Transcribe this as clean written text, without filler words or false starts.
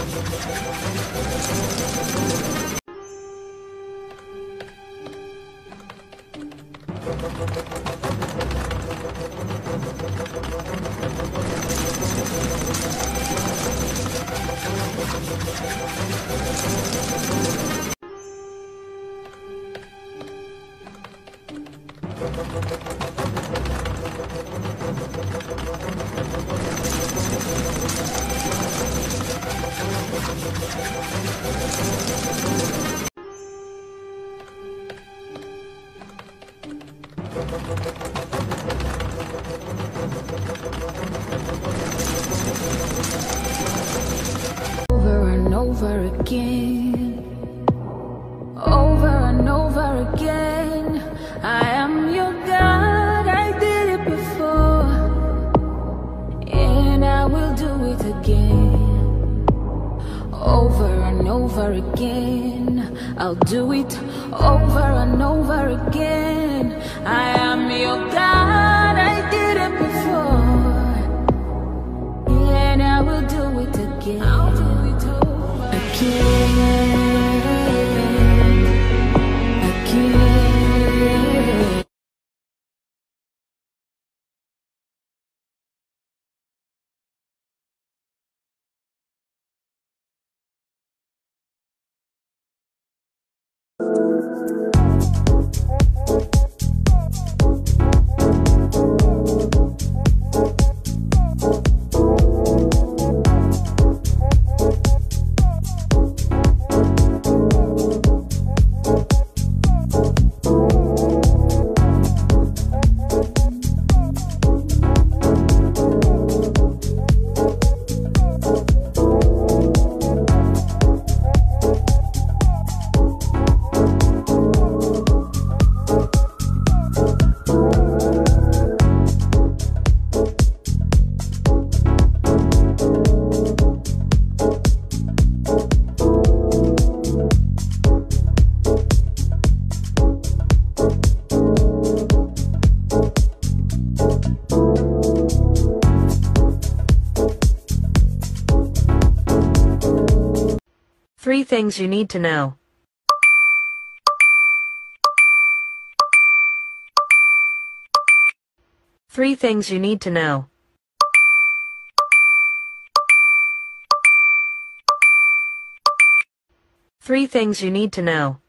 Over and over again, over and over again, I am your God. I did it before, and I will do it again. Over and over again, I'll do it over and over again. I am your God. I did it before, and I will do it again. I'll do it over again. Three things you need to know. Three things you need to know. Three things you need to know.